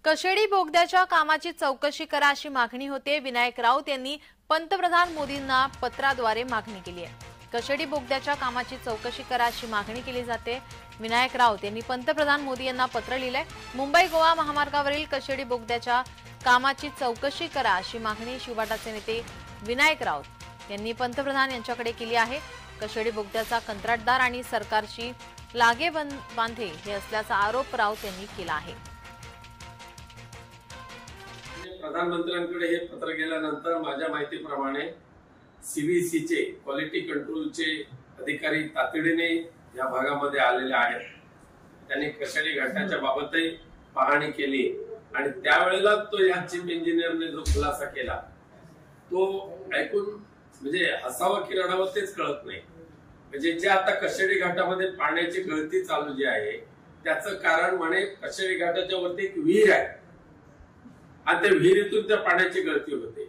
कशेडी बोगद्याच्या कामाची चौकशी करा अशी मागणी होते। विनायक राऊत यांनी पंतप्रधान मोदींना पत्राद्वारे मागणी केली आहे। कशेडी बोगद्याच्या कामाची चौकशी करा अशी मागणी केली जाते। विनायक राऊत यांनी पंतप्रधान मोदी यांना पत्र लिहिलंय। मुंबई गोवा महामार्गावरील कशेडी बोगद्याच्या कामाची चौकशी करा अशी मागणी शिवबाटाचे नेते विनायक राऊत यांनी पंतप्रधान यांच्याकडे केली आहे। कशेडी बोगद्याचा कंत्राटदार आणि सरकारची लागेबांधे हे असल्याचा आरोप राऊत यांनी केला आहे। प्रधानमंत्र्यांकडे हे पत्र गेल्यानंतर माझ्या माहितीप्रमाणे सीबीसीचे क्वालिटी कंट्रोलचे अधिकारी तातडीने या भागामध्ये आलेले आहेत। त्यांनी कशेडी घाटाच्या बाबतही पाहणी केली आणि त्यावेळेला तो या चीफ इंजिनियरने जो खुलासा केला तो ऐकून म्हणजे हसावं की रडावं तेच कळत नाही। म्हणजे जे आता कशेडी घाटामध्ये पाण्याची गळती चालू जी आहे त्याचं कारण म्हणे कशेडी घाटाच्या वरती एक विहीर आहे आणि त्या विहिरीतून त्या पाण्याची गळती होते।